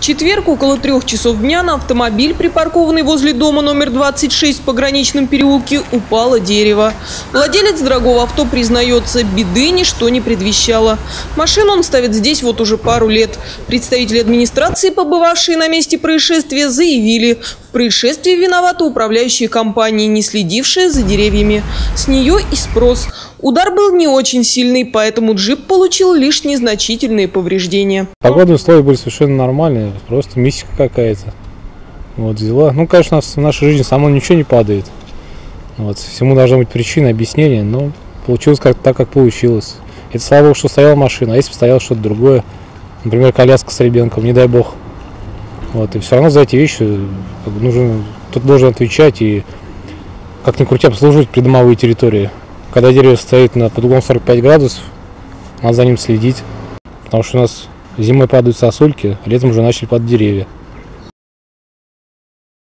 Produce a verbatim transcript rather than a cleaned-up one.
В четверг около трех часов дня на автомобиль, припаркованный возле дома номер двадцать шесть в Пограничном переулке, упало дерево. Владелец дорогого авто признается, беды ничто не предвещало. Машину он ставит здесь вот уже пару лет. Представители администрации, побывавшие на месте происшествия, заявили, в происшествии виновата управляющая компания, не следившая за деревьями. С нее и спрос. Удар был не очень сильный, поэтому джип получил лишь незначительные повреждения. Погодные условия были совершенно нормальные, просто мистика какая-то. Вот, взяла. Ну, конечно, в нашей жизни само ничего не падает. Вот, всему должна быть причина, объяснение, но получилось как так, как получилось. Это слава богу, что стояла машина, а если бы стояло что-то другое, например, коляска с ребенком, не дай бог. Вот, и все равно за эти вещи как бы, нужно, тут должен отвечать и, как ни крути, обслуживать придомовые территории. Когда дерево стоит на, под углом сорок пять градусов, надо за ним следить, потому что у нас зимой падают сосульки, летом уже начали падать деревья.